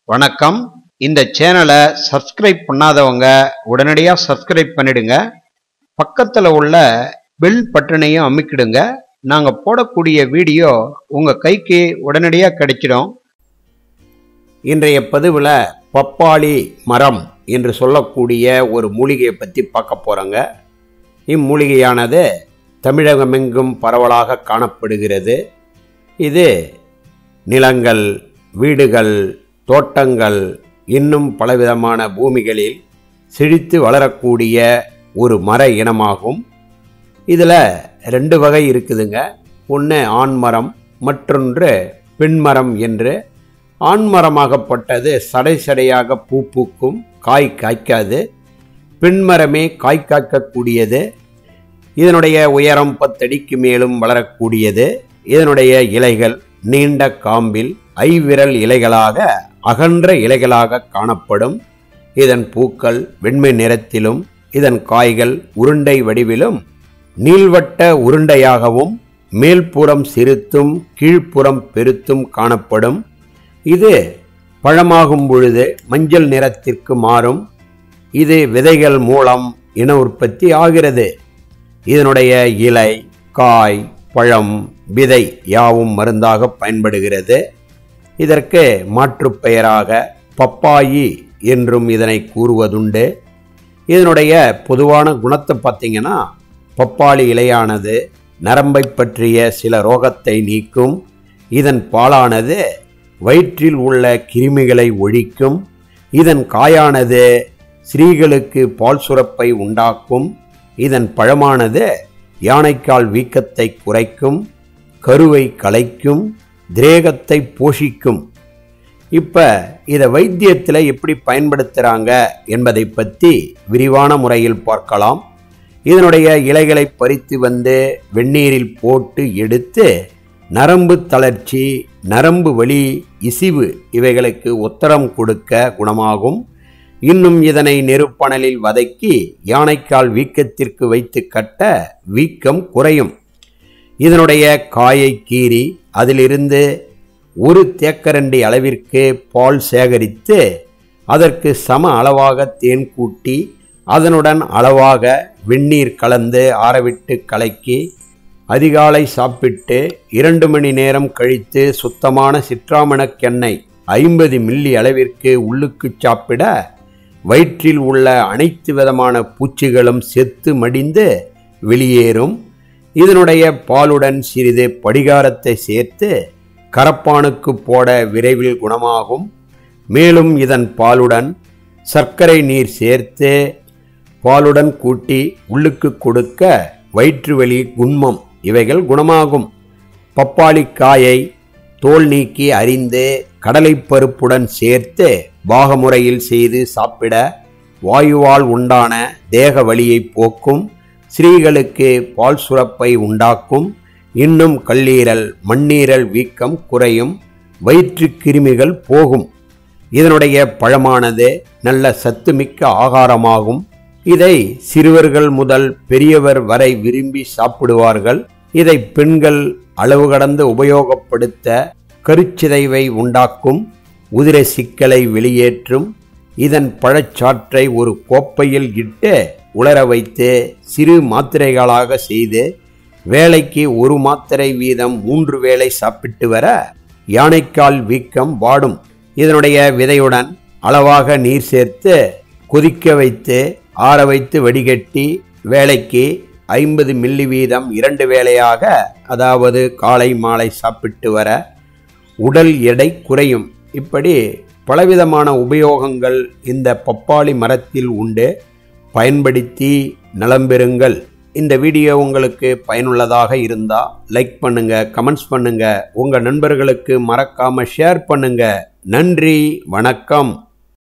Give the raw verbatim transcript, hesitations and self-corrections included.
வணக்கம். இந்த சேனலை சப்ஸ்கிரைப் பண்ணாதவங்க உடனடியாக சப்ஸ்கிரைப் பண்ணிடுங்க. பக்கத்தில் உள்ள பெல் பட்டனையும் அமுக்கிடுங்க. நாங்கள் போடக்கூடிய வீடியோ உங்கள் கைக்கு உடனடியாக கிடைச்சிடும். இன்றைய பதிவில் பப்பாளி மரம் என்று சொல்லக்கூடிய ஒரு மூலிகையை பற்றி பார்க்க போகிறோங்க. இம்மூலிகையானது தமிழகமெங்கும் பரவலாக காணப்படுகிறது. இது நிலங்கள், வீடுகள், தோட்டங்கள் இன்னும் பலவிதமான பூமிகளில் செழித்து வளரக்கூடிய ஒரு மர இனமாகும். இதில் ரெண்டு வகை இருக்குதுங்க. ஒன்று ஆண்மரம், மற்றொன்று பெண்மரம் என்று. ஆண்மரமாகப்பட்டது சடை சடையாக பூ பூக்கும், காய் காய்க்காது. பெண்மரமே காய் காய்க்கக்கூடியது. இதனுடைய உயரம் பத்தடிக்கு மேலும் வளரக்கூடியது. இதனுடைய இலைகள் நீண்ட காம்பில் ஐவிரல் இலைகளாக அகன்ற இலைகளாக காணப்படும். இதன் பூக்கள் வெண்மை நிறத்திலும், இதன் காய்கள் உருண்டை வடிவிலும் நீள்வட்ட உருண்டையாகவும் மேல்புறம் சிறுத்தும் கீழ்ப்புறம் பெருத்தும் காணப்படும். இது பழமாகும் பொழுது மஞ்சள் நிறத்திற்கு மாறும். இது விதைகள் மூலம் இன உற்பத்தி ஆகிறது. இதனுடைய இலை, காய், பழம், விதை யாவும் மருந்தாக பயன்படுகிறது. இதற்கு மாற்று பெயராக பப்பாயி என்றும் இதனை கூறுவதுண்டு. இதனுடைய பொதுவான குணத்தை பார்த்தீங்கன்னா, பப்பாளி இலையானது நரம்பை பற்றிய சில ரோகத்தை நீக்கும். இதன் பாலானது வயிற்றில் உள்ள கிருமிகளை ஒழிக்கும். இதன் காயானது ஸ்திரீகளுக்கு பால் சுரப்பை உண்டாக்கும். இதன் பழமானது யானைக்கால் வீக்கத்தை குறைக்கும், கருவை கலைக்கும், திரேகத்தை போஷிக்கும். இப்போ இதை வைத்தியத்தில் எப்படி பயன்படுத்துகிறாங்க என்பதை பற்றி விரிவான முறையில் பார்க்கலாம். இதனுடைய இலைகளை பறித்து வந்து வெந்நீரில் போட்டு எடுத்து நரம்பு தளர்ச்சி, நரம்பு வலி, இசிவு இவைகளுக்கு உத்தரம் கொடுக்க குணமாகும். இன்னும் இதனை நெருப்பணலில் வதக்கி யானைக்கால் வீக்கத்திற்கு வைத்து கட்ட வீக்கம் குறையும். இதனுடைய காயை கீறி அதிலிருந்து ஒரு தேக்கரண்டி அளவிற்கு பால் சேகரித்து அதற்கு சம அளவாக தேன் கூட்டி அதனுடன் அளவாக வெந்நீர் கலந்து ஆறவிட்டு கலக்கி அதிகாலை சாப்பிட்டு இரண்டு மணி நேரம் கழித்து சுத்தமான சிற்றாமணக்கெண்ணெய் ஐம்பது மில்லி அளவிற்கு உள்ளுக்கு சாப்பிட வயிற்றில் உள்ள அனைத்து விதமான பூச்சிகளும் செத்து மடிந்து வெளியேறும். இதனுடைய பாலுடன் சிறிது படிகாரத்தை சேர்த்து கரப்பானுக்கு போட விரைவில் குணமாகும். மேலும் இதன் பாலுடன் சர்க்கரை நீர் சேர்த்து பாலுடன் கூட்டி உள்ளுக்கு கொடுக்க வயிற்று வலி, குன்மம் இவைகள் குணமாகும். பப்பாளிக்காயை தோல் நீக்கி அரிந்து கடலைப்பருப்புடன் சேர்த்து பாகமுறையில் செய்து சாப்பிட வாயுவால் உண்டான தேக வலியை போக்கும். ஸ்திரீகளுக்கு பால் சுரப்பை உண்டாக்கும். இன்னும் கல்லீரல், மண்ணீரல் வீக்கம் குறையும். வயிற்று கிருமிகள் போகும். இதனுடைய பழமானது நல்ல சத்துமிக்க ஆகாரமாகும். இதை சிறுவர்கள் முதல் பெரியவர் வரை விரும்பி சாப்பிடுவார்கள். இதை பெண்கள் அளவு கடந்து உபயோகப்படுத்த கருச்சிதைவை உண்டாக்கும், உதிர சிக்கலை வெளியேற்றும். இதன் பழச்சாற்றை ஒரு கோப்பையில் இட்டு உலர வைத்து சிறு மாத்திரைகளாக செய்து வேளைக்கு ஒரு மாத்திரை வீதம் மூன்று வேளை சாப்பிட்டு வர யானைக்கால் வீக்கம் வாடும். இதனுடைய விதையுடன் அளவாக நீர் சேர்த்து கொதிக்க வைத்து ஆற வைத்து வடிகட்டி வேளைக்கு ஐம்பது மில்லி வீதம் இரண்டு வேளையாக, அதாவது காலை மாலை சாப்பிட்டு வர உடல் எடை குறையும். இப்படி பலவிதமான உபயோகங்கள் இந்த பப்பாளி மரத்தில் உண்டு. பயன்படுத்தி நலம் பெறுங்கள். இந்த வீடியோ உங்களுக்கு பயனுள்ளதாக இருந்தால் லைக் பண்ணுங்கள், கமெண்ட்ஸ் பண்ணுங்கள், உங்கள் நண்பர்களுக்கு மறக்காமல் ஷேர் பண்ணுங்கள். நன்றி, வணக்கம்.